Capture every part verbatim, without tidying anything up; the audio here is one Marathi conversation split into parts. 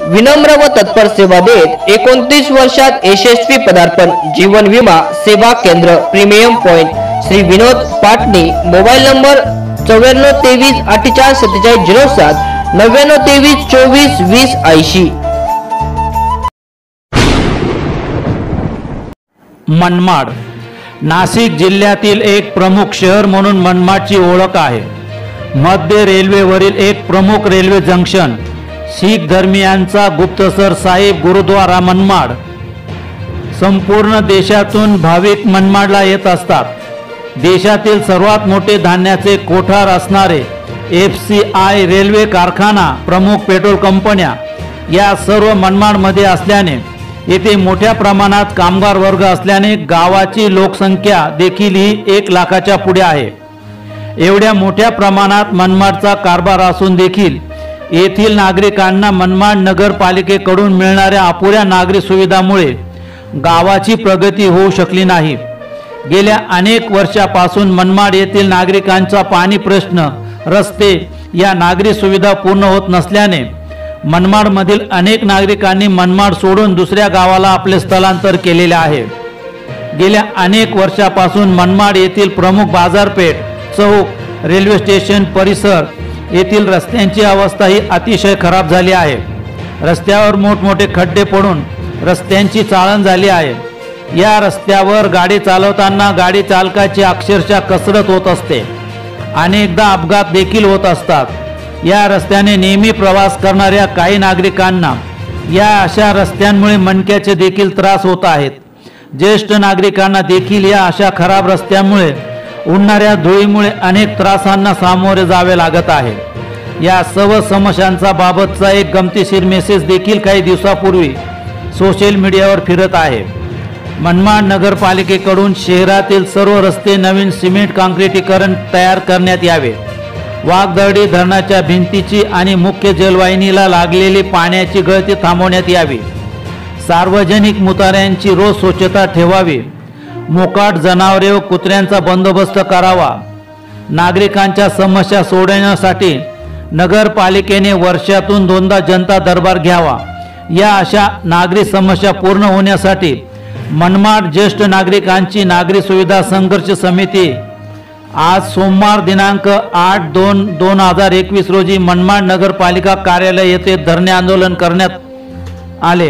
विनम्र व तत्पर सेवा देत एकोणतीस वर्षात यशस्वी पदार्पण। जीवन विमा सेवा केंद्र premium point Shri Vinod Patni. Mobile number चौऱ्याण्णव तेवीस अठ्ठेचाळीस सत्तेचाळीस झिरो सात नव्याण्णव तेवीस चोवीस वीस ऐंशी। मनमाड नाशिक जिल्ह्यातील एक प्रमुख शहर म्हणून मनमाडची ओळख आहे। मध्य रेल्वेवरील एक प्रमुख रेल्वे जंक्शन, शीख धर्मीयांचा गुप्तसर साहिब गुरुद्वारा मनमाड। संपूर्ण देशातून भाविक मनमाडला येत असतात। देशातील सर्वात मोठे धान्याचे कोठार असणारे एफ सी आय रेल्वे कारखाना, प्रमुख पेट्रोल कंपन्या या सर्व मनमाडमध्ये असल्याने येथे मोठ्या प्रमाणात कामगार वर्ग असल्याने गावाची लोकसंख्या देखील ही एक लाखाच्या पुढे आहे। एवढ्या मोठ्या प्रमाणात मनमाडचा कारभार असून देखील येथील नागरिकांना मनमाड नगरपालिकेकडून मिळणाऱ्या अपुऱ्या नागरी सुविधामुळे गावाची प्रगती होऊ शकली नाही। गेल्या अनेक वर्षापासून मनमाड येथील नागरिकांचा पाणी प्रश्न, रस्ते या नागरी सुविधा पूर्ण होत नसल्याने मनमाडमधील अनेक नागरिकांनी मनमाड सोडून दुसऱ्या गावाला आपले स्थलांतर केलेले आहे। गेल्या अनेक वर्षापासून मनमाड येथील प्रमुख बाजारपेठ, चौक, रेल्वे स्टेशन परिसर येथील रस्त्यांची अवस्था ही अतिशय खराब झाली आहे। रस्त्यावर मोठमोठे खड्डे पडून रस्त्यांची चाळण झाली आहे। या रस्त्यावर गाडी चालवताना गाडी चालकाची अक्षरशः कसरत होत असते। अनेकदा अपघात देखील होत असतात। या रस्त्याने नेहमी प्रवास करणाऱ्या काही नागरिकांना या अशा रस्त्यांमुळे मणक्याचे देखील त्रास होत आहेत। ज्येष्ठ नागरिकांना देखील या अशा खराब रस्त्यामुळे उडणाऱ्या धुळीमुळे अनेक त्रासांना सामोरे जावे लागत आहे। या सर्व समस्यांचा बाबतचा एक गमतीशीर मेसेज देखील काही दिवसापूर्वी सोशल मीडियावर फिरत आहे। मनमाड नगरपालिकेकडून शहरातील सर्व रस्ते नवीन सिमेंट काँक्रिटीकरण तयार करण्यात यावे। वाघदर्डी धरणाच्या भिंतीची आणि मुख्य जलवाहिनीला लागलेली पाण्याची गळती थांबवण्यात यावी। सार्वजनिक मुताऱ्यांची रोज स्वच्छता ठेवावी। मोकाट जनावरे व कुत्र्यांचा बंदोबस्त करावा। नागरिकांच्या समस्या सोडवण्यासाठी नगरपालिकेने वर्षातून दोनदा जनता दरबार घ्यावा। या अशा नागरी समस्या पूर्ण होण्यासाठी मनमाड ज्येष्ठ नागरिकांची नागरी सुविधा संघर्ष समिती आज सोमवार दिनांक आठ दोन दोन हजार एकवीस रोजी मनमाड नगरपालिका कार्यालय येथे धरणे आंदोलन करण्यात आले।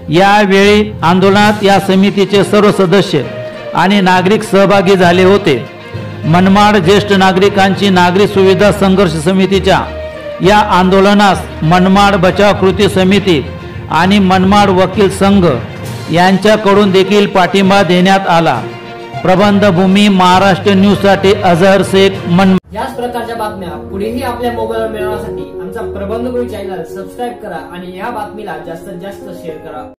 यावेळी आंदोलनात या समितीचे सर्व सदस्य आणि नागरिक सहभागी झाले होते। मनमाड ज्येष्ठ नागरिकांची नागरी सुविधा संघर्ष समितीच्या या आंदोलनास मनमाड बचाव कृती समिती आणि मनमाड वकील संघ यांच्याकडून देखील पाठिंबा देण्यात आला। प्रबंधभूमी महाराष्ट्र न्यूज साठी अजहर शेख मन। याच प्रकारच्या बातम्या पुढेही आपल्या मोबाईलवर मिळवण्यासाठी आमचा प्रबंधभूमी चॅनल सबस्क्राइब करा आणि या बातमीला जास्तीत जास्त शेअर करा।